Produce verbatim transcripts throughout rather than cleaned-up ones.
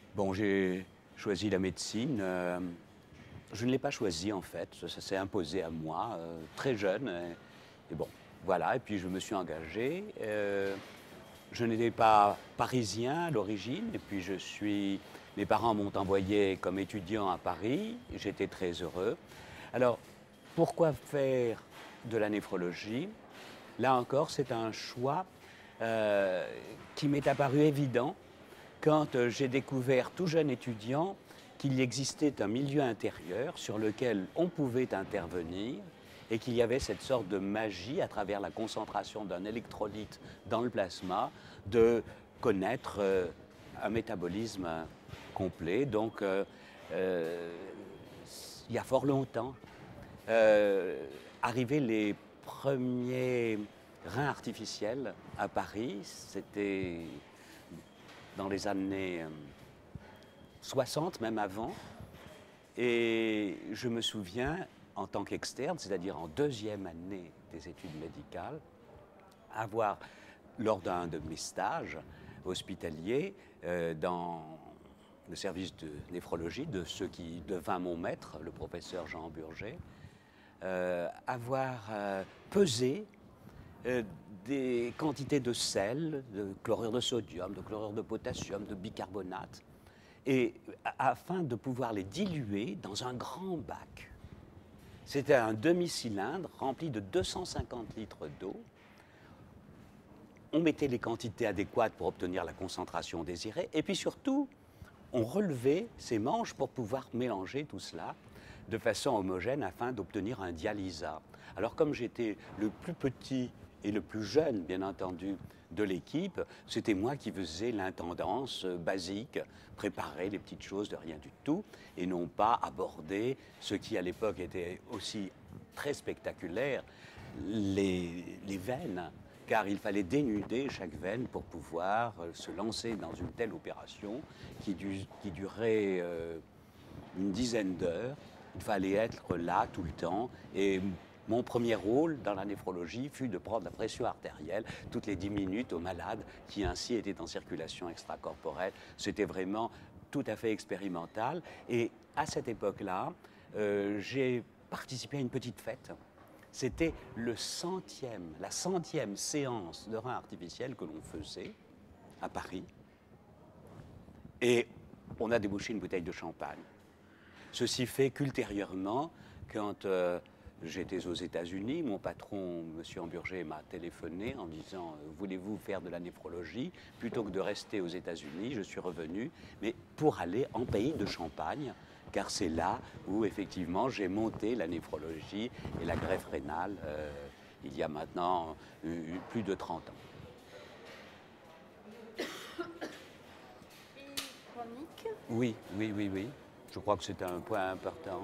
Bon, j'ai choisi la médecine. euh, je ne l'ai pas choisi en fait, ça, ça s'est imposé à moi, euh, très jeune. Et, et bon, voilà, et puis je me suis engagé. euh, je n'étais pas parisien à l'origine, et puis je suis... Mes parents m'ont envoyé comme étudiant à Paris, j'étais très heureux. Alors, pourquoi faire de la néphrologie? Là encore, c'est un choix euh, qui m'est apparu évident quand euh, j'ai découvert, tout jeune étudiant, qu'il existait un milieu intérieur sur lequel on pouvait intervenir et qu'il y avait cette sorte de magie à travers la concentration d'un électrolyte dans le plasma de connaître euh, un métabolisme complet. Donc, euh, euh, il y a fort longtemps, euh, arrivaient les premiers reins artificiels à Paris. C'était dans les années euh, soixante, même avant. Et je me souviens, en tant qu'externe, c'est-à-dire en deuxième année des études médicales, avoir, lors d'un de mes stages hospitaliers, euh, dans le service de néphrologie de ce qui devint mon maître, le professeur Jean Burger, euh, avoir euh, pesé euh, des quantités de sel, de chlorure de sodium, de chlorure de potassium, de bicarbonate, et afin de pouvoir les diluer dans un grand bac. C'était un demi-cylindre rempli de deux cent cinquante litres d'eau. On mettait les quantités adéquates pour obtenir la concentration désirée, et puis surtout, on relevait ces manches pour pouvoir mélanger tout cela de façon homogène afin d'obtenir un dialysat. Alors comme j'étais le plus petit et le plus jeune, bien entendu, de l'équipe, c'était moi qui faisais l'intendance basique, préparer les petites choses de rien du tout, et non pas aborder ce qui à l'époque était aussi très spectaculaire, les, les veines, car il fallait dénuder chaque veine pour pouvoir se lancer dans une telle opération qui, du, qui durait euh, une dizaine d'heures. Il fallait être là tout le temps. Et mon premier rôle dans la néphrologie fut de prendre la pression artérielle toutes les dix minutes aux malades qui ainsi étaient en circulation extracorporelle. C'était vraiment tout à fait expérimental. Et à cette époque-là, euh, j'ai participé à une petite fête. C'était le centième, la centième séance de rein artificiel que l'on faisait à Paris. Et on a débouché une bouteille de champagne. Ceci fait qu'ultérieurement, quand euh, j'étais aux États-Unis, mon patron, M. Amburger, m'a téléphoné en disant « Voulez-vous faire de la néphrologie ?» Plutôt que de rester aux États-Unis, je suis revenu, mais pour aller en pays de Champagne, car c'est là où, effectivement, j'ai monté la néphrologie et la greffe rénale euh, il y a maintenant euh, plus de trente ans. Et chronique? Oui, oui, oui, oui. Je crois que c'est un point important.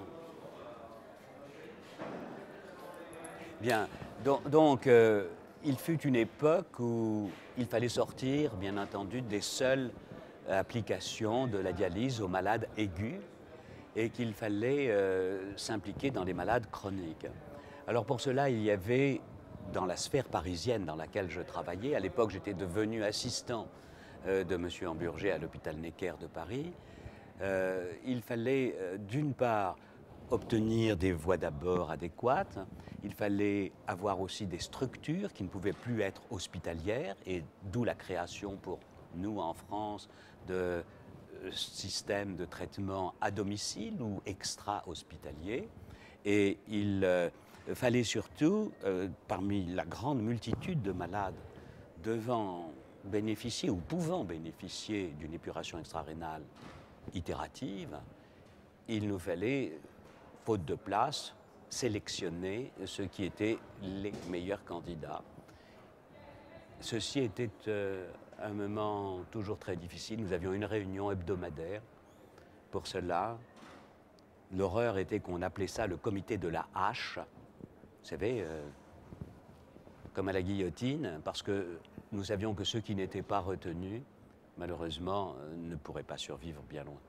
Bien, donc, donc euh, il fut une époque où il fallait sortir, bien entendu, des seules applications de la dialyse aux malades aigus et qu'il fallait euh, s'impliquer dans les malades chroniques. Alors pour cela, il y avait, dans la sphère parisienne dans laquelle je travaillais, à l'époque j'étais devenu assistant euh, de M. Amburger à l'hôpital Necker de Paris, euh, il fallait euh, d'une part obtenir des voies d'abord adéquates, il fallait avoir aussi des structures qui ne pouvaient plus être hospitalières, et d'où la création pour nous en France de système de traitement à domicile ou extra-hospitalier. Et il euh, fallait surtout, euh, parmi la grande multitude de malades devant bénéficier ou pouvant bénéficier d'une épuration extra-rénale itérative, il nous fallait, faute de place, sélectionner ceux qui étaient les meilleurs candidats. Ceci était euh, un moment toujours très difficile. Nous avions une réunion hebdomadaire pour cela. L'horreur était qu'on appelait ça le comité de la hache. Vous savez, euh, comme à la guillotine, parce que nous savions que ceux qui n'étaient pas retenus, malheureusement, euh, ne pourraient pas survivre bien longtemps.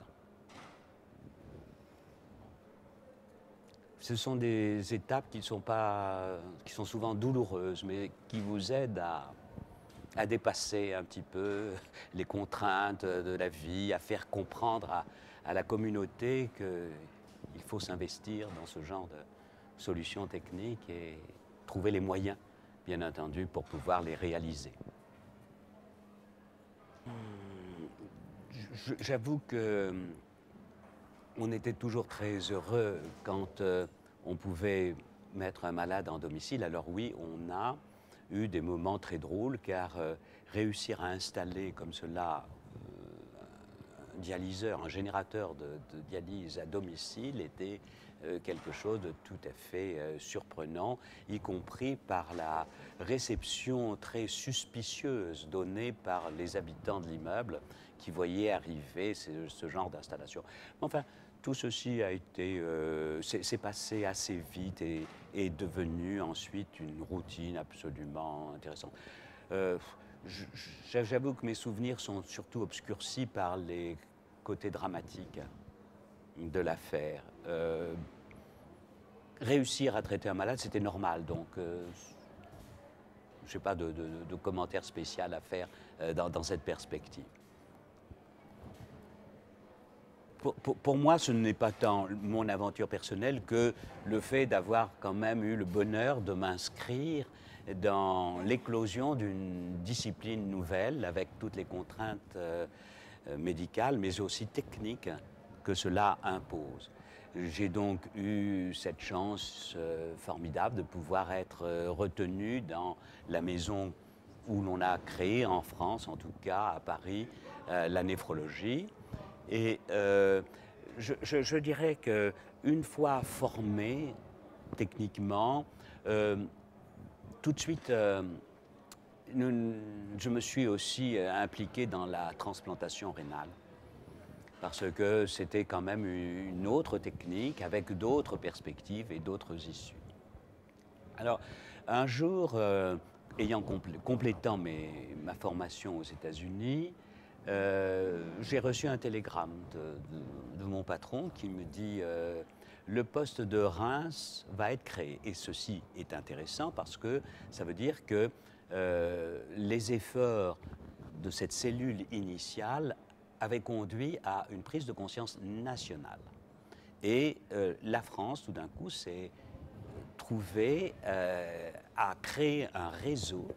Ce sont des étapes qui sont, pas, qui sont souvent douloureuses, mais qui vous aident à, à dépasser un petit peu les contraintes de la vie, à faire comprendre à, à la communauté qu'il faut s'investir dans ce genre de solutions techniques et trouver les moyens, bien entendu, pour pouvoir les réaliser. J'avoue que on était toujours très heureux quand euh, on pouvait mettre un malade en domicile. Alors oui, on a eu des moments très drôles car euh, réussir à installer comme cela euh, un dialyseur, un générateur de, de dialyse à domicile était euh, quelque chose de tout à fait euh, surprenant, y compris par la réception très suspicieuse donnée par les habitants de l'immeuble qui voyaient arriver ce, ce genre d'installation. Enfin, tout ceci a été, euh, s'est passé assez vite et est devenu ensuite une routine absolument intéressante. Euh, J'avoue que mes souvenirs sont surtout obscurcis par les côtés dramatiques de l'affaire. Euh, réussir à traiter un malade, c'était normal, donc euh, je n'ai pas de, de, de commentaire spécial à faire euh, dans, dans cette perspective. Pour, pour, pour moi, ce n'est pas tant mon aventure personnelle que le fait d'avoir quand même eu le bonheur de m'inscrire dans l'éclosion d'une discipline nouvelle avec toutes les contraintes euh, médicales, mais aussi techniques que cela impose. J'ai donc eu cette chance euh, formidable de pouvoir être euh, retenu dans la maison où l'on a créé, en France en tout cas, à Paris, euh, la néphrologie. Et euh, je, je, je dirais qu'une fois formé techniquement, euh, tout de suite, euh, nous, je me suis aussi impliqué dans la transplantation rénale. Parce que c'était quand même une autre technique avec d'autres perspectives et d'autres issues. Alors, un jour, euh, ayant complé complétant mes, ma formation aux États-Unis, Euh, j'ai reçu un télégramme de, de, de mon patron qui me dit euh, le poste de Reims va être créé. Et ceci est intéressant parce que ça veut dire que euh, les efforts de cette cellule initiale avaient conduit à une prise de conscience nationale. Et euh, la France, tout d'un coup, s'est trouvée euh, à créer un réseau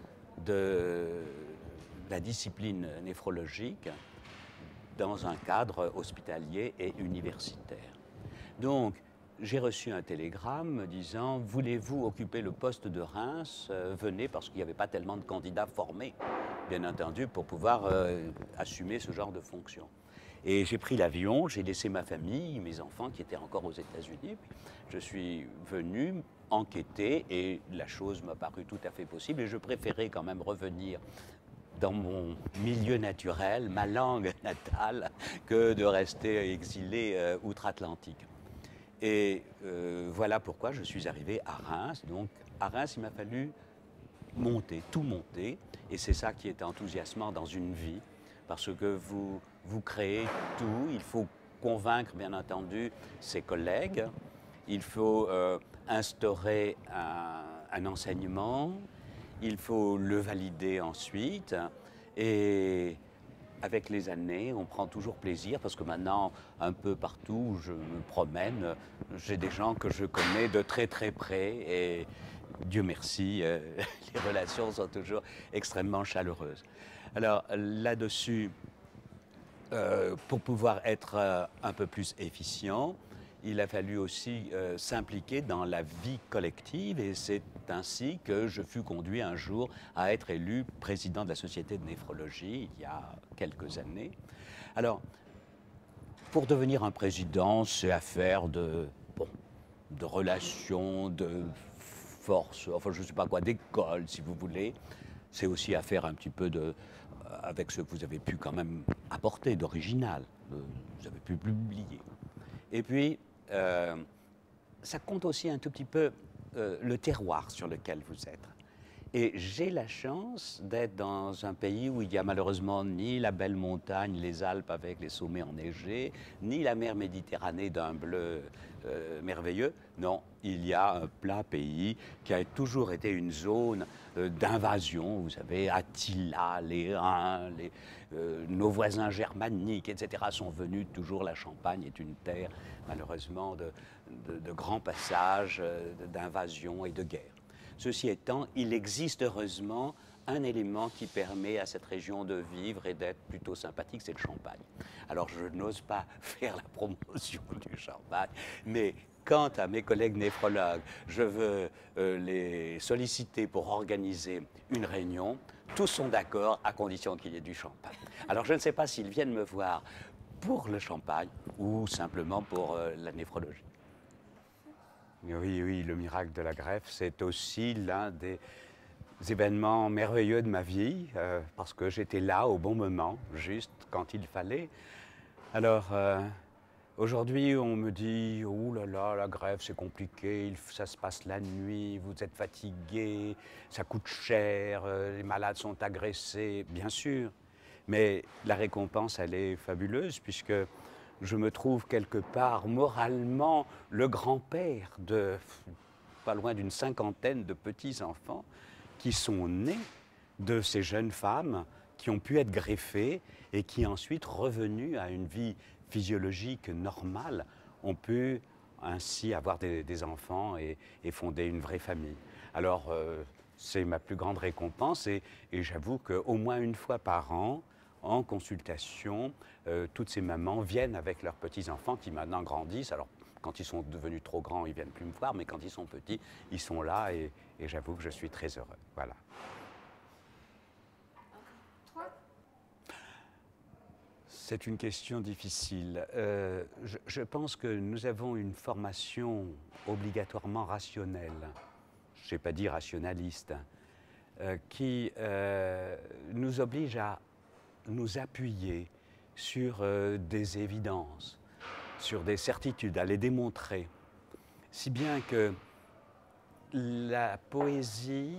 de la discipline néphrologique dans un cadre hospitalier et universitaire. Donc, j'ai reçu un télégramme me disant « Voulez-vous occuper le poste de Reims euh, Venez » parce qu'il n'y avait pas tellement de candidats formés, bien entendu, pour pouvoir euh, assumer ce genre de fonction. Et j'ai pris l'avion, j'ai laissé ma famille, mes enfants qui étaient encore aux États-Unis. Je suis venu enquêter et la chose m'a paru tout à fait possible et je préférais quand même revenir dans mon milieu naturel, ma langue natale, que de rester exilé euh, outre-Atlantique. Et euh, voilà pourquoi je suis arrivé à Reims. Donc à Reims, il m'a fallu monter, tout monter, et c'est ça qui est enthousiasmant dans une vie, parce que vous, vous créez tout, il faut convaincre bien entendu ses collègues, il faut euh, instaurer un, un enseignement, il faut le valider ensuite et avec les années, on prend toujours plaisir parce que maintenant, un peu partout où je me promène, j'ai des gens que je connais de très très près et Dieu merci, euh, les relations sont toujours extrêmement chaleureuses. Alors là-dessus, euh, pour pouvoir être euh, un peu plus efficient, il a fallu aussi euh, s'impliquer dans la vie collective et c'est ainsi que je fus conduit un jour à être élu président de la Société de néphrologie il y a quelques années. Alors, pour devenir un président, c'est affaire de, bon, de relations, de force, enfin je ne sais pas quoi, d'école si vous voulez. C'est aussi affaire un petit peu de, avec ce que vous avez pu quand même apporter d'original, vous avez pu publier. Et puis, euh, ça compte aussi un tout petit peu euh, le terroir sur lequel vous êtes. Et j'ai la chance d'être dans un pays où il n'y a malheureusement ni la belle montagne, les Alpes avec les sommets enneigés, ni la mer Méditerranée d'un bleu euh, merveilleux. Non, il y a un plat pays qui a toujours été une zone euh, d'invasion. Vous savez, Attila, les Huns, les, euh, nos voisins germaniques, et cetera sont venus. Toujours la Champagne est une terre, malheureusement, de, de, de grands passages, euh, d'invasion et de guerre. Ceci étant, il existe heureusement un élément qui permet à cette région de vivre et d'être plutôt sympathique, c'est le champagne. Alors je n'ose pas faire la promotion du champagne, mais quant à mes collègues néphrologues, je veux euh, les solliciter pour organiser une réunion. Tous sont d'accord à condition qu'il y ait du champagne. Alors je ne sais pas s'ils viennent me voir pour le champagne ou simplement pour euh, la néphrologie. Oui, oui, le miracle de la greffe, c'est aussi l'un des événements merveilleux de ma vie, euh, parce que j'étais là au bon moment, juste quand il fallait. Alors, euh, aujourd'hui, on me dit, oh là là, la greffe, c'est compliqué, il, ça se passe la nuit, vous êtes fatigué, ça coûte cher, euh, les malades sont agressés, bien sûr. Mais la récompense, elle est fabuleuse, puisque je me trouve quelque part moralement le grand-père de pas loin d'une cinquantaine de petits-enfants qui sont nés de ces jeunes femmes qui ont pu être greffées et qui ensuite, revenues à une vie physiologique normale, ont pu ainsi avoir des, des enfants et, et fonder une vraie famille. Alors, euh, c'est ma plus grande récompense et, et j'avoue qu'au moins une fois par an, en consultation, euh, toutes ces mamans viennent avec leurs petits-enfants qui maintenant grandissent. Alors, quand ils sont devenus trop grands, ils ne viennent plus me voir, mais quand ils sont petits, ils sont là et, et j'avoue que je suis très heureux. Voilà. Toi? C'est une question difficile. Euh, je, je pense que nous avons une formation obligatoirement rationnelle, je ne sais pas dire rationaliste, euh, qui euh, nous oblige à nous appuyer sur euh, des évidences, sur des certitudes, à les démontrer. Si bien que la poésie,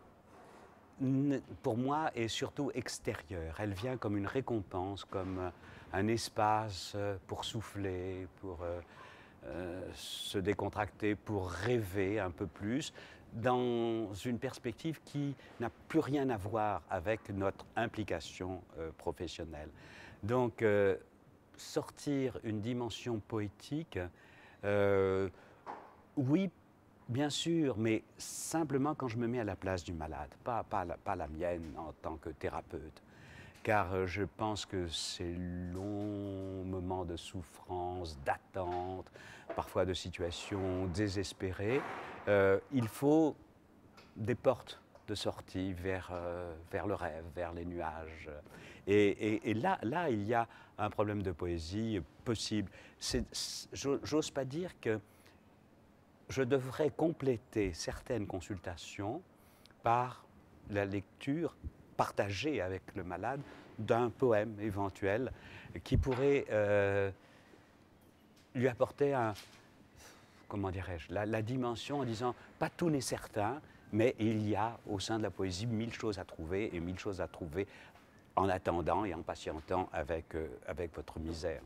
pour moi, est surtout extérieure. Elle vient comme une récompense, comme un espace pour souffler, pour euh, euh, se décontracter, pour rêver un peu plus, dans une perspective qui n'a plus rien à voir avec notre implication euh, professionnelle. Donc, euh, sortir une dimension poétique, euh, oui, bien sûr, mais simplement quand je me mets à la place du malade, pas, pas, la, pas la mienne en tant que thérapeute. Car je pense que ces longs moments de souffrance, d'attente, parfois de situations désespérées, euh, il faut des portes de sortie vers, euh, vers le rêve, vers les nuages. Et, et, et là, là, il y a un problème de poésie possible. J'ose pas dire que je devrais compléter certaines consultations par la lecture partagée avec le malade d'un poème éventuel qui pourrait euh, lui apporter un, comment dirais-je, la, la dimension en disant pas tout n'est certain, mais il y a au sein de la poésie mille choses à trouver et mille choses à trouver en attendant et en patientant avec, euh, avec votre misère.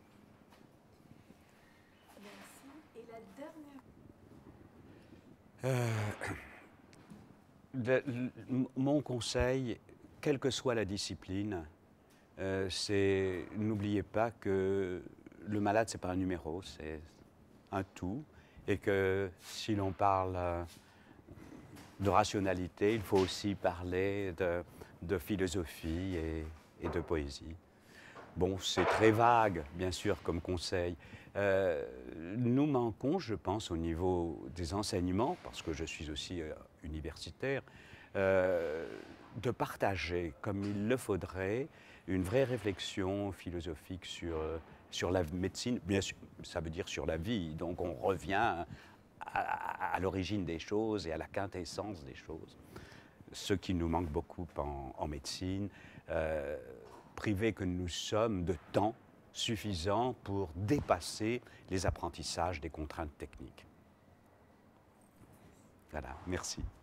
Merci. Et la dernière? Euh, le, le, mon conseil, quelle que soit la discipline, euh, c'est n'oubliez pas que le malade, ce n'est pas un numéro, c'est un tout, et que si l'on parle euh, de rationalité, il faut aussi parler de, de philosophie et, et de poésie. Bon, c'est très vague, bien sûr, comme conseil. Euh, nous manquons, je pense, au niveau des enseignements, parce que je suis aussi euh, universitaire, euh, de partager, comme il le faudrait, une vraie réflexion philosophique sur, sur la médecine. Bien sûr, ça veut dire sur la vie. Donc on revient à, à, à l'origine des choses et à la quintessence des choses. Ce qui nous manque beaucoup en, en médecine. Euh, privés que nous sommes de temps suffisant pour dépasser les apprentissages des contraintes techniques. Voilà, merci.